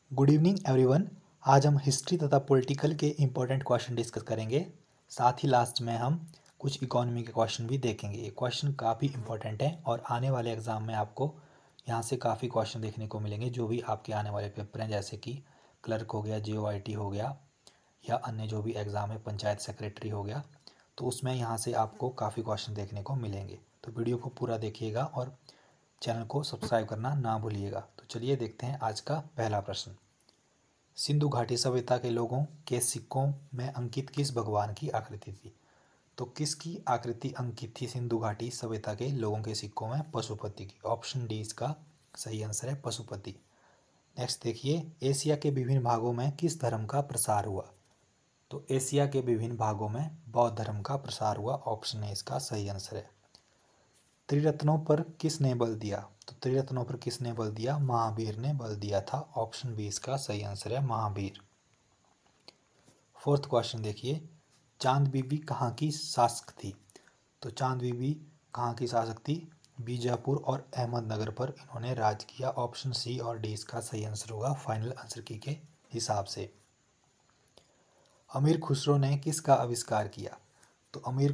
Good evening everyone. आज हम history तथा पॉलिटिकल के इम्पोर्टेंट क्वेश्चन डिस्कस करेंगे। साथ ही लास्ट में हम कुछ इकोनॉमी के क्वेश्चन भी देखेंगे। ये क्वेश्चन काफ़ी इंपॉर्टेंट है और आने वाले एग्जाम में आपको यहाँ से काफ़ी क्वेश्चन देखने को मिलेंगे, जो भी आपके आने वाले पेपर हैं, जैसे कि क्लर्क हो गया, JOIT हो गया, या अन्य जो भी एग्ज़ाम है, पंचायत सेक्रेटरी हो गया, तो उसमें यहाँ से आपको काफ़ी क्वेश्चन देखने को मिलेंगे। तो वीडियो को पूरा देखिएगा और चैनल को सब्सक्राइब करना ना भूलिएगा। तो चलिए देखते हैं आज का पहला प्रश्न। सिंधु घाटी सभ्यता के लोगों के सिक्कों में अंकित किस भगवान की आकृति थी? तो किसकी आकृति अंकित थी सिंधु घाटी सभ्यता के लोगों के सिक्कों में? पशुपति की। ऑप्शन डी इसका सही आंसर है, पशुपति। नेक्स्ट देखिए, एशिया के विभिन्न भागों में किस धर्म का प्रसार हुआ? तो एशिया के विभिन्न भागों में बौद्ध धर्म का प्रसार हुआ। ऑप्शन ए इसका सही आंसर है। त्रिरत्नों पर किसने बल दिया? तो त्रिरत्नों पर किसने बल दिया? महावीर ने बल दिया था। ऑप्शन बी इसका सही आंसर है, महावीर। फोर्थ क्वेश्चन देखिए, चांद बीबी कहाँ की शासक थी? तो चांद बीबी कहाँ की शासक थी? बीजापुर और अहमदनगर पर इन्होंने राज किया। ऑप्शन सी और डी इसका सही आंसर होगा, फाइनल आंसर की के हिसाब से। अमीर खुसरो ने किसका आविष्कार किया? तो अमीर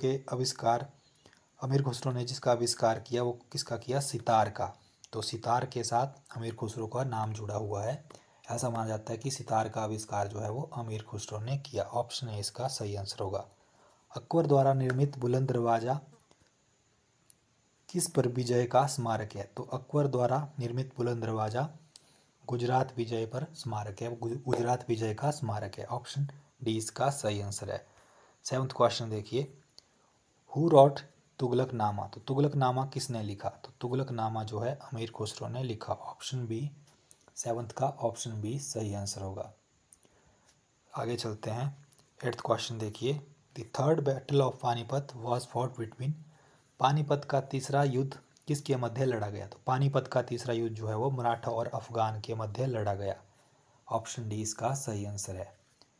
खुसरो ने जिसका आविष्कार किया वो किसका किया? सितार का। तो सितार के साथ अमीर खुसरो का नाम जुड़ा हुआ है। ऐसा माना जाता है कि सितार का आविष्कार जो है वो अमीर खुसरो ने किया। ऑप्शन ए इसका सही आंसर होगा। अकबर द्वारा निर्मित बुलंद दरवाजा किस पर विजय का स्मारक है? तो अकबर द्वारा निर्मित बुलंद दरवाजा गुजरात विजय पर स्मारक है, गुजरात विजय का स्मारक है। ऑप्शन डी इसका सही आंसर है। सेवंथ क्वेश्चन देखिए, हु रॉट तुगलकनामा? तो तुगलकनामा किसने लिखा? तो तुगलकनामा जो है अमीर खुसरो ने लिखा। ऑप्शन बी, सेवंथ का ऑप्शन बी सही आंसर होगा। आगे चलते हैं। एट्थ क्वेश्चन देखिए, the third battle of Panipat was fought between? Panipat का तीसरा युद्ध किसके मध्य लड़ा गया? तो पानीपत का तीसरा युद्ध जो है वो मराठा और अफगान के मध्य लड़ा गया। ऑप्शन डी इसका सही आंसर है।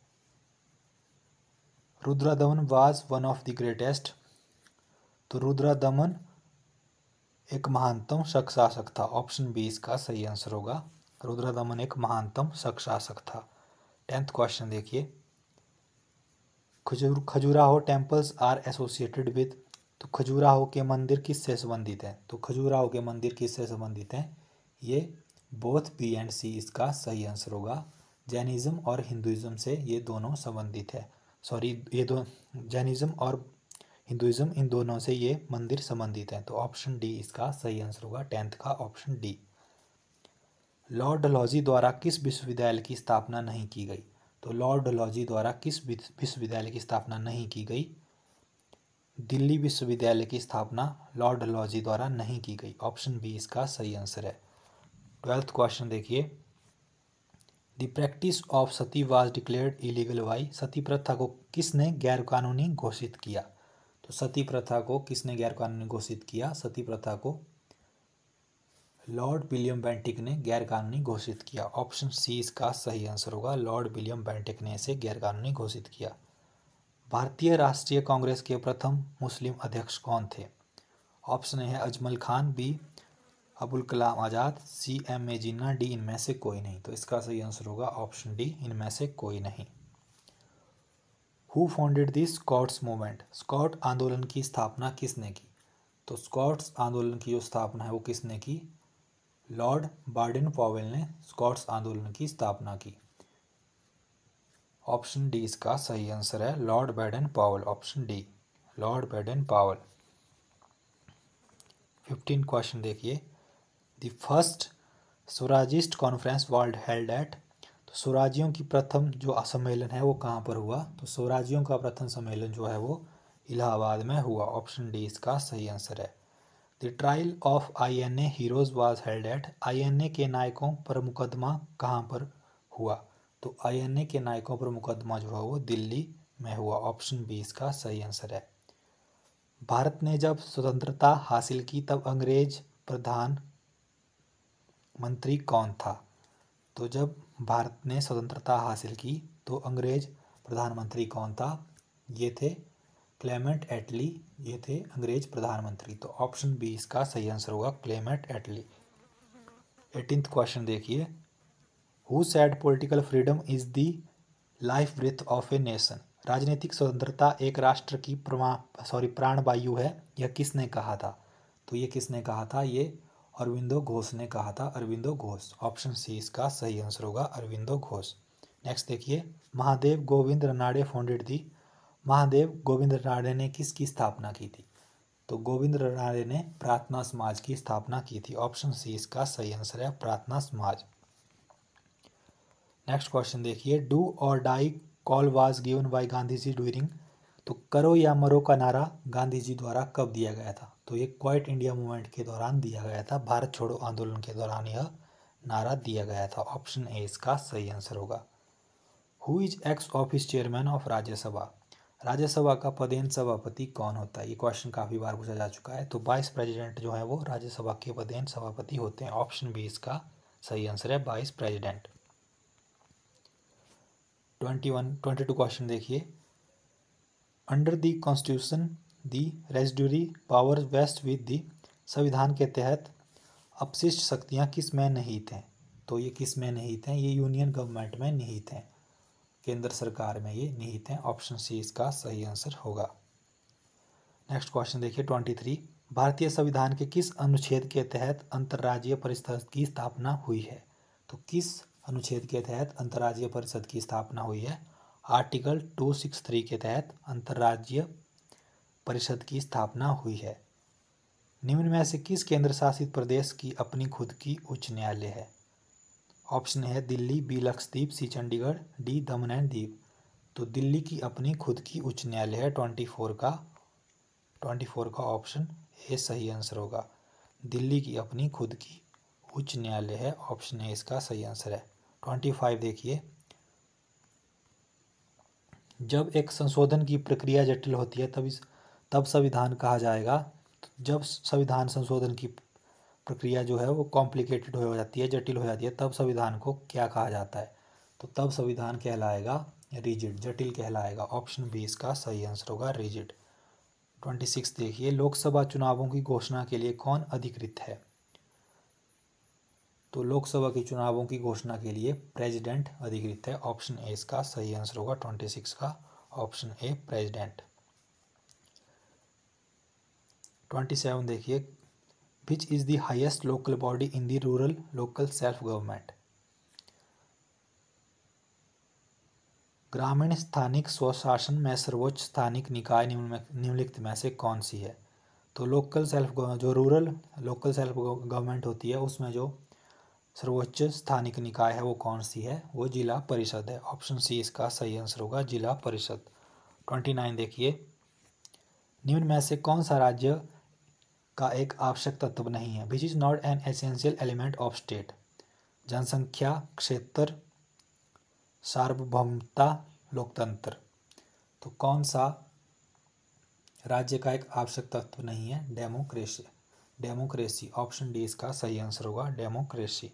Rudradaman was one of the greatest? तो रुद्रदमन एक महानतम शक शासक था। ऑप्शन बी इसका सही आंसर होगा, रुद्रदमन एक महानतम शक शासक था। टेंथ क्वेश्चन देखिए, Khajuraho temples are associated with? तो खजुराहो के मंदिर किससे संबंधित हैं? तो खजुराहो के मंदिर किससे संबंधित हैं? ये बोथ बी एंड सी इसका सही आंसर होगा। जैनिज्म और हिंदुइज्म से ये दोनों संबंधित है। सॉरी, ये दो जैनिज्म और हिंदुइज्म, इन दोनों से ये मंदिर संबंधित हैं। तो ऑप्शन डी इसका सही आंसर होगा, टेंथ का ऑप्शन डी। लॉर्ड डलहौजी द्वारा किस विश्वविद्यालय की स्थापना नहीं की गई? तो लॉर्ड डलहौजी द्वारा किस विश्वविद्यालय की स्थापना नहीं की गई? दिल्ली विश्वविद्यालय की स्थापना लॉर्ड डलहौजी द्वारा नहीं की गई। ऑप्शन बी इसका सही आंसर है। ट्वेल्थ क्वेश्चन देखिए, the practice of sati was declared illegal by? Sati प्रथा को किसने गैरकानूनी घोषित किया? तो सती प्रथा को किसने गैरकानूनी घोषित किया? सती प्रथा को लॉर्ड विलियम बेंटिक ने गैरकानूनी घोषित किया। ऑप्शन सी इसका सही आंसर होगा, लॉर्ड विलियम बेंटिक ने इसे गैरकानूनी घोषित किया। भारतीय राष्ट्रीय कांग्रेस के प्रथम मुस्लिम अध्यक्ष कौन थे? ऑप्शन ए है Ajmal Khan, B Abul Kalam Azad, C M.A. Jinnah, D इनमें से कोई नहीं। तो इसका सही आंसर होगा ऑप्शन डी, इनमें से कोई नहीं। Who founded the scouts movement? Scout आंदोलन की स्थापना किसने की? तो स्कॉट्स आंदोलन की जो स्थापना है वो किसने की? लॉर्ड बार्डन पॉवेल ने स्कॉट्स आंदोलन की स्थापना की। ऑप्शन डी इसका सही आंसर है, Lord Baden Powell. Option D, Lord Baden Powell. 15 question देखिए, the first Swarajist conference world held at? तो स्वराजियों की प्रथम जो सम्मेलन है वो कहाँ पर हुआ? तो स्वराजियों का प्रथम सम्मेलन जो है वो इलाहाबाद में हुआ। ऑप्शन डी इसका सही आंसर है। The trial of INA heroes was held at? INA के नायकों पर मुकदमा कहाँ पर हुआ? तो INA के नायकों पर मुकदमा जो है वो दिल्ली में हुआ। ऑप्शन बी इसका सही आंसर है। भारत ने जब स्वतंत्रता हासिल की तब अंग्रेज प्रधान मंत्री कौन था? तो जब भारत ने स्वतंत्रता हासिल की तो अंग्रेज प्रधानमंत्री कौन था? ये थे क्लेमेंट एटली, ये थे अंग्रेज प्रधानमंत्री। तो ऑप्शन बी इसका सही आंसर होगा, क्लेमेंट एटली। 18th क्वेश्चन देखिए, who said political freedom is the life breath of a nation. राजनीतिक स्वतंत्रता एक राष्ट्र की प्राणवायु है, यह किसने कहा था? तो ये किसने कहा था? ये अरविंदो घोष ने कहा था, अरविंदो घोष। ऑप्शन सी इसका सही आंसर होगा, अरविंदो घोष। नेक्स्ट देखिए, महादेव गोविंद रनाडे फाउंडेड दी। महादेव गोविंद रनाडे ने किसकी स्थापना की थी? तो गोविंद रनाडे ने प्रार्थना समाज की स्थापना की थी। ऑप्शन सी इसका सही आंसर है, प्रार्थना समाज। नेक्स्ट क्वेश्चन देखिए, do or die call was given by Gandhi ji during. तो करो या मरो का नारा गांधी जी द्वारा कब दिया गया था? तो ये क्वाइट इंडिया मूवमेंट के दौरान दिया गया था, भारत छोड़ो आंदोलन के दौरान यह नारा दिया गया था। ऑप्शन ए इसका सही आंसर होगा। Who is ex office chairman of Rajya Sabha. Rajya Sabha का पदेन सभापति कौन होता है? ये क्वेश्चन काफ़ी बार पूछा जा चुका है। तो वाइस प्रेसिडेंट जो है वो राज्यसभा के पदेन सभापति होते हैं। ऑप्शन बी इसका सही आंसर है, वाइस प्रेसिडेंट। 22 क्वेश्चन देखिए, under the constitution the residuary power vest with the. संविधान के तहत अपशिष्ट शक्तियाँ किस में निहित हैं? तो ये किस में निहित हैं? ये यूनियन गवर्नमेंट में निहित हैं, केंद्र सरकार में ये निहित हैं। ऑप्शन सी इसका सही आंसर होगा। नेक्स्ट क्वेश्चन देखिए 23, भारतीय संविधान के किस अनुच्छेद के तहत अंतर्राज्यीय परिषद की स्थापना हुई है? तो किस अनुच्छेद के तहत अंतर्राज्यीय परिषद की स्थापना हुई है? आर्टिकल 263 के तहत अंतर्राज्यीय परिषद की स्थापना हुई है। निम्न में से किस केंद्र शासित प्रदेश की अपनी खुद की उच्च न्यायालय है? ऑप्शन है Delhi, B Lakshadweep, C Chandigarh, D Daman and Diu. तो दिल्ली की अपनी खुद की उच्च न्यायालय है। 24 का ऑप्शन ए सही आंसर होगा। दिल्ली की अपनी खुद की उच्च न्यायालय है। ऑप्शन ए इसका सही आंसर है। 25 देखिए, जब एक संशोधन की प्रक्रिया जटिल होती है तब संविधान कहा जाएगा। जब संविधान संशोधन की प्रक्रिया जो है वो कॉम्प्लिकेटेड हो जाती है, जटिल हो जाती है, तब संविधान को क्या कहा जाता है? तो तब संविधान कहलाएगा रिजिड, जटिल कहलाएगा। ऑप्शन बी इसका सही आंसर होगा, रिजिड। 26 देखिए, लोकसभा चुनावों की घोषणा के लिए कौन अधिकृत है? तो लोकसभा के चुनावों की घोषणा के लिए प्रेसिडेंट अधिकृत है। ऑप्शन ए इसका सही आंसर होगा, 26 का ऑप्शन ए प्रेसिडेंट। 27 देखिए, which is the highest local body in the rural local self government. ग्रामीण स्थानिक स्वशासन में सर्वोच्च स्थानिक निकाय निम्नलिखित में से कौन सी है? तो जो रूरल लोकल सेल्फ गवर्नमेंट होती है उसमें जो सर्वोच्च स्थानिक निकाय है वो कौन सी है? वो जिला परिषद है। ऑप्शन सी इसका सही आंसर होगा, जिला परिषद। 29 देखिए, निम्न में से कौन सा राज्य का एक आवश्यक तत्व नहीं है? Which is not an essential element of state. जनसंख्या, क्षेत्र, सार्वभौमता, लोकतंत्र। तो कौन सा राज्य का एक आवश्यक तत्व नहीं है? डेमोक्रेसी। ऑप्शन डी इसका सही आंसर होगा, डेमोक्रेसी।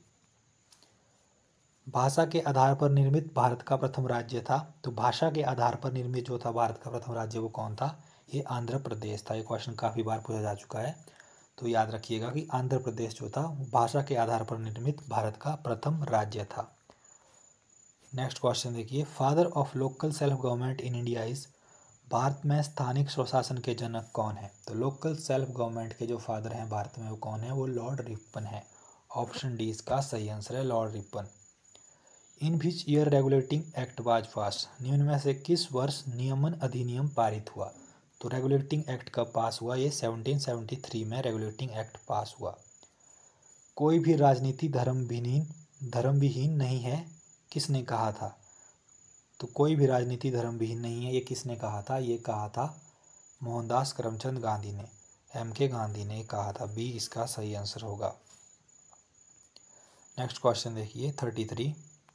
भाषा के आधार पर निर्मित भारत का प्रथम राज्य था। तो भाषा के आधार पर निर्मित जो था भारत का प्रथम राज्य वो कौन था? ये आंध्र प्रदेश था। ये क्वेश्चन काफ़ी बार पूछा जा चुका है, तो याद रखिएगा कि आंध्र प्रदेश जो था भाषा के आधार पर निर्मित भारत का प्रथम राज्य था। नेक्स्ट क्वेश्चन देखिए, father of local self government in India is. भारत में स्थानिक स्वशासन के जनक कौन है? तो लोकल सेल्फ गवर्नमेंट के जो फादर हैं भारत में वो कौन है? वो लॉर्ड रिपन है। ऑप्शन डी इसका सही आंसर है, Lord Ripon. In which year regulating act was pass. निम्न में से किस वर्ष नियमन अधिनियम पारित हुआ? तो रेगुलेटिंग एक्ट कब पास हुआ? ये 1773 में रेगुलेटिंग एक्ट पास हुआ। कोई भी राजनीति धर्म विहीन नहीं है, किसने कहा था? तो कोई भी राजनीति धर्म विहीन नहीं है, ये किसने कहा था? ये कहा था मोहनदास करमचंद गांधी ने, MK गांधी ने कहा था। बी इसका सही आंसर होगा। नेक्स्ट क्वेश्चन देखिए 33,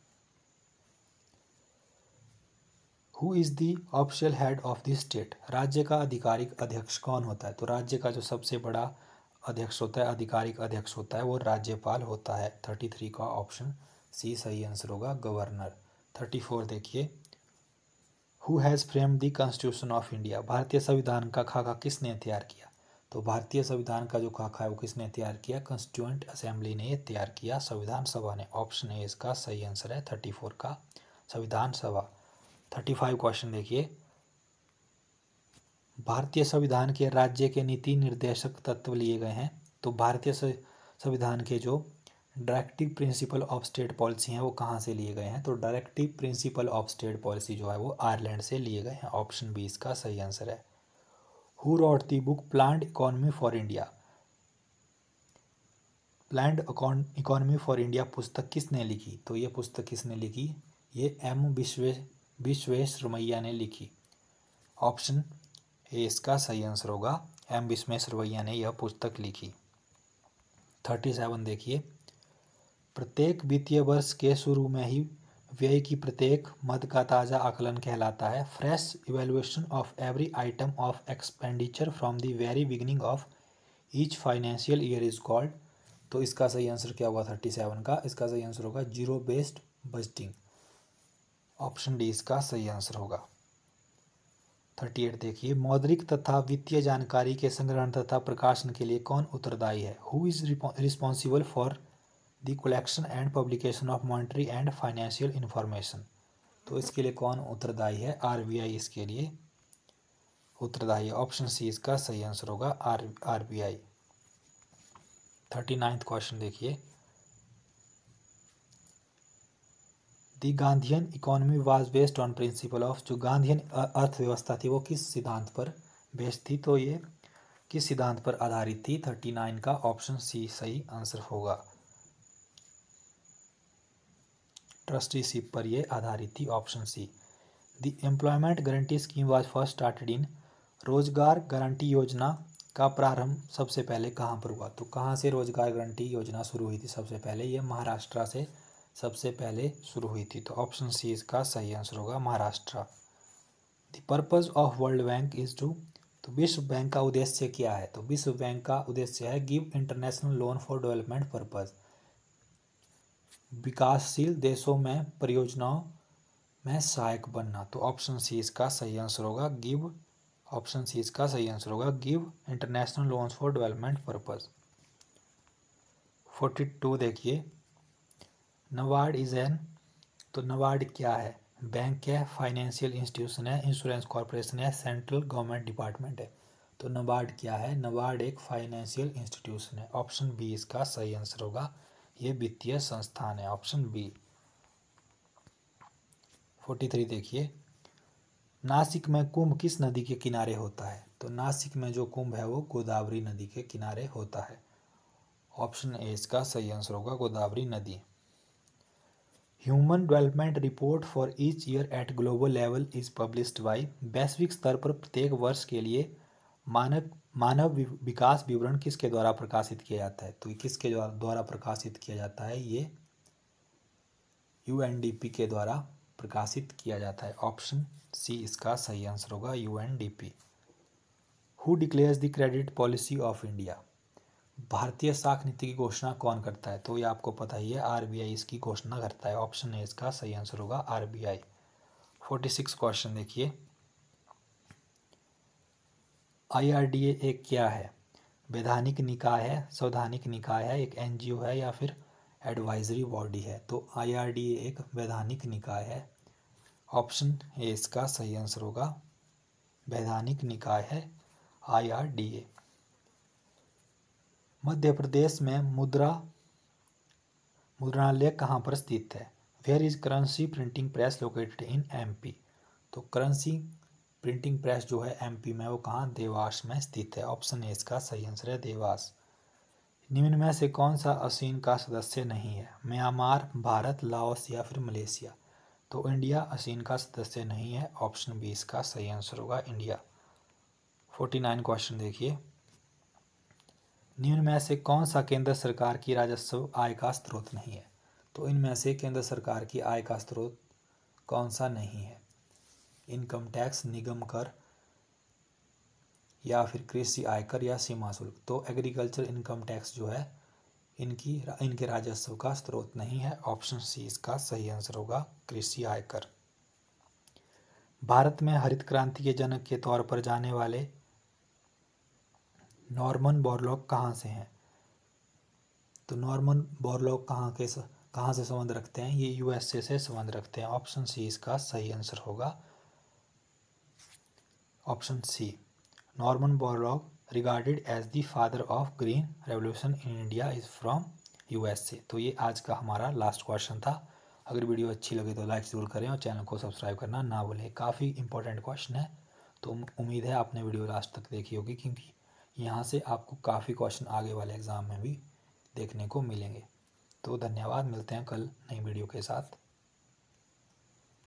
who is the official head of the state. राज्य का आधिकारिक अध्यक्ष कौन होता है? तो राज्य का जो सबसे बड़ा अध्यक्ष होता है, आधिकारिक अध्यक्ष होता है, वो राज्यपाल होता है। 33 का ऑप्शन सी सही आंसर होगा, गवर्नर। 34 देखिए, who has framed the constitution of India. भारतीय संविधान का खाका किसने तैयार किया? तो भारतीय संविधान का जो खाका है वो किसने तैयार किया? कॉन्स्टिट्यूएंट असेंबली ने ये तैयार किया, संविधान सभा ने। ऑप्शन ए इसका सही आंसर है 34 का, संविधान सभा। 35 क्वेश्चन देखिए, भारतीय संविधान के राज्य के नीति निर्देशक तत्व लिए गए हैं। तो भारतीय संविधान के जो directive principle of state policy हैं वो कहाँ से लिए गए हैं? तो directive principle of state policy जो है वो आयरलैंड से लिए गए हैं। ऑप्शन बी इसका सही आंसर है। Who wrote the book planned economy for India? Planned economy for India पुस्तक किसने लिखी? तो ये पुस्तक किसने लिखी? ये एम विश्वेश्वरैया ने लिखी। ऑप्शन ए इसका सही आंसर होगा, एम विश्वेश्वरैया ने यह पुस्तक लिखी। 37 देखिए, प्रत्येक वित्तीय वर्ष के शुरू में ही व्यय की प्रत्येक मद का ताज़ा आकलन कहलाता है। Fresh evaluation of every item of expenditure from the very beginning of each financial year is called. तो इसका सही आंसर क्या हुआ 37 का? इसका सही आंसर होगा zero based budgeting. Option D इसका सही आंसर होगा। 38 देखिए, मौद्रिक तथा वित्तीय जानकारी के संग्रहण तथा प्रकाशन के लिए कौन उत्तरदायी है? Who is responsible for the collection and publication of monetary and financial information? तो इसके लिए कौन उत्तरदायी है? आरबीआई इसके लिए उत्तरदायी है। ऑप्शन सी इसका सही आंसर होगा, आरबीआई। 39 क्वेश्चन देखिए, the Gandhian economy was based on principle of, जो गांधीयन अर्थव्यवस्था थी वो किस सिद्धांत पर बेस्ड थी? तो ये किस सिद्धांत पर आधारित थी? 39 का ऑप्शन सी सही आंसर होगा, ट्रस्टीशिप पर ये आधारित थी। Option C. The employment guarantee scheme was first started in, रोजगार गारंटी योजना का प्रारंभ सबसे पहले कहाँ पर हुआ? तो कहाँ से रोजगार गारंटी योजना शुरू हुई थी सबसे पहले? ये महाराष्ट्र से सबसे पहले शुरू हुई थी। तो ऑप्शन सी इसका सही आंसर होगा, Maharashtra. The purpose of world bank is to, तो विश्व बैंक का उद्देश्य क्या है? तो विश्व बैंक का उद्देश्य है give international loan for development purpose, विकासशील देशों में परियोजनाओं में सहायक बनना। तो ऑप्शन सी इसका सही आंसर होगा, गिव। ऑप्शन सी इसका सही आंसर होगा, give international loans for development purpose. 42 देखिए, नबार्ड इज एन, तो नबार्ड क्या है? बैंक है, फाइनेंशियल इंस्टीट्यूशन है, इंश्योरेंस कॉर्पोरेशन है, सेंट्रल गवर्नमेंट डिपार्टमेंट है। तो नबार्ड क्या है? नबार्ड एक फाइनेंशियल इंस्टीट्यूशन है। ऑप्शन बी इसका सही आंसर होगा, ये वित्तीय संस्थान है। Option B. 43 देखिए, नासिक में कुंभ किस नदी के किनारे होता है? तो नासिक में जो कुंभ है वो गोदावरी नदी के किनारे होता है। ऑप्शन ए इसका सही आंसर होगा, गोदावरी नदी। Human development report for each year at global level is published by, वैश्विक स्तर पर प्रत्येक वर्ष के लिए मानव विकास विवरण किसके द्वारा प्रकाशित किया जाता है? तो किसके द्वारा प्रकाशित किया जाता है? ये यूएनडीपी के द्वारा प्रकाशित किया जाता है। ऑप्शन सी इसका सही आंसर होगा, UNDP. Who declares the credit policy of India? भारतीय साख नीति की घोषणा कौन करता है? तो ये आपको पता ही है, आरबीआई इसकी घोषणा करता है। ऑप्शन ए इसका सही आंसर होगा, आरबीआई। 46 क्वेश्चन देखिए, आईआरडीए एक क्या है? वैधानिक निकाय है, संवैधानिक निकाय है, एक एनजीओ है, या फिर एडवाइजरी बॉडी है? तो आईआरडीए एक वैधानिक निकाय है। ऑप्शन ए इसका सही आंसर होगा, वैधानिक निकाय है आईआरडीए। मध्य प्रदेश में मुद्रणालय कहाँ पर स्थित है? Where is currency printing press located in MP? तो करेंसी प्रिंटिंग प्रेस जो है एमपी में वो कहाँ? देवास में स्थित है। ऑप्शन ए इसका सही आंसर है, देवास। निम्न में से कौन सा ASEAN का सदस्य नहीं है? म्यांमार, भारत, लाओस या फिर मलेशिया? तो इंडिया ASEAN का सदस्य नहीं है। ऑप्शन बी इसका सही आंसर होगा, इंडिया। 49 क्वेश्चन देखिए, निम्न में से कौन सा केंद्र सरकार की राजस्व आय का स्रोत नहीं है? तो इनमें से केंद्र सरकार की आय का स्रोत कौन सा नहीं है? इनकम टैक्स, निगम कर, या फिर कृषि आयकर, या सीमा शुल्क? तो एग्रीकल्चर इनकम टैक्स जो है इनके राजस्व का स्रोत नहीं है। ऑप्शन सी इसका सही आंसर होगा, कृषि आयकर। भारत में हरित क्रांति के जनक के तौर पर जाने वाले नॉर्मन बोरलॉग कहाँ से हैं? तो नॉर्मन बोरलॉग कहाँ से संबंध रखते हैं? ये यूएसए से संबंध रखते हैं। ऑप्शन सी इसका सही आंसर होगा। Option C, Norman Borlaug regarded as the father of green revolution in India is from USA. तो ये आज का हमारा लास्ट क्वेश्चन था। अगर वीडियो अच्छी लगे तो लाइक ज़रूर करें और चैनल को सब्सक्राइब करना ना भूलें। काफ़ी इंपॉर्टेंट क्वेश्चन है, तो उम्मीद है आपने वीडियो लास्ट तक देखी होगी, क्योंकि यहाँ से आपको काफ़ी क्वेश्चन आगे वाले एग्ज़ाम में भी देखने को मिलेंगे। तो धन्यवाद, मिलते हैं कल नई वीडियो के साथ।